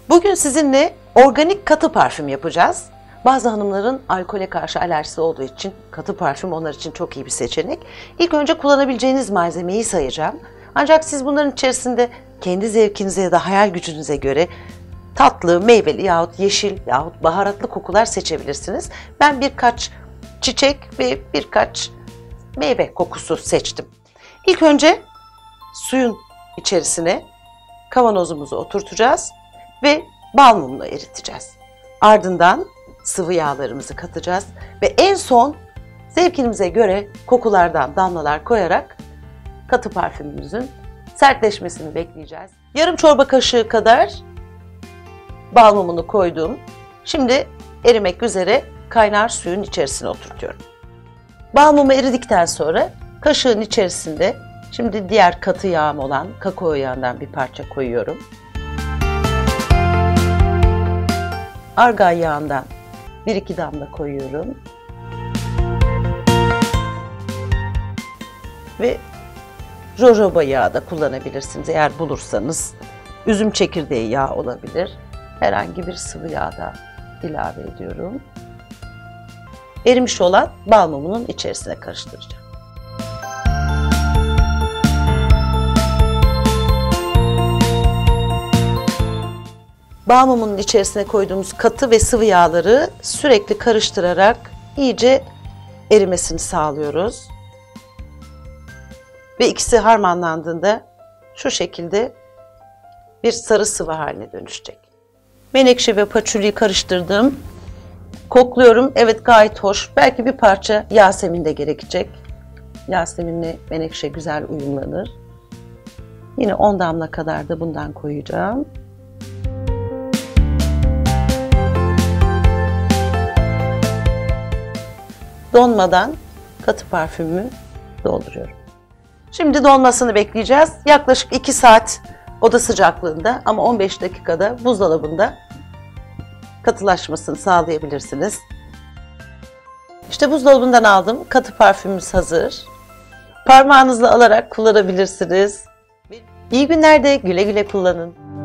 Bugün sizinle organik katı parfüm yapacağız. Bazı hanımların alkole karşı alerjisi olduğu için katı parfüm onlar için çok iyi bir seçenek. İlk önce kullanabileceğiniz malzemeyi sayacağım. Ancak siz bunların içerisinde kendi zevkinize ya da hayal gücünüze göre tatlı, meyveli yahut yeşil yahut baharatlı kokular seçebilirsiniz. Ben birkaç çiçek ve birkaç meyve kokusu seçtim. İlk önce suyun içerisine kavanozumuzu oturtacağız ve bal mumla eriteceğiz. Ardından sıvı yağlarımızı katacağız ve en son zevkimize göre kokulardan damlalar koyarak katı parfümümüzün sertleşmesini bekleyeceğiz. Yarım çorba kaşığı kadar bal mumunu koydum. Şimdi erimek üzere kaynar suyun içerisine oturtuyorum. Bal mumu eridikten sonra kaşığın içerisinde şimdi diğer katı yağım olan kakao yağından bir parça koyuyorum. Argan yağından 1-2 damla koyuyorum. Ve jojoba yağı da kullanabilirsiniz eğer bulursanız. Üzüm çekirdeği yağı olabilir. Herhangi bir sıvı yağ da ilave ediyorum. Erimiş olan bal mumunun içerisine karıştıracağım. Bal mumunun içerisine koyduğumuz katı ve sıvı yağları sürekli karıştırarak iyice erimesini sağlıyoruz. Ve ikisi harmanlandığında şu şekilde bir sarı sıvı haline dönüşecek. Menekşe ve patchouli karıştırdım. Kokluyorum. Evet, gayet hoş. Belki bir parça Yasemin de gerekecek. Yaseminle menekşe güzel uyumlanır. Yine 10 damla kadar da bundan koyacağım. Donmadan katı parfümümü dolduruyorum. Şimdi donmasını bekleyeceğiz. Yaklaşık 2 saat oda sıcaklığında ama 15 dakikada buzdolabında katılaşmasını sağlayabilirsiniz. İşte buzdolabından aldım. Katı parfümümüz hazır. Parmağınızla alarak kullanabilirsiniz. İyi günlerde güle güle kullanın.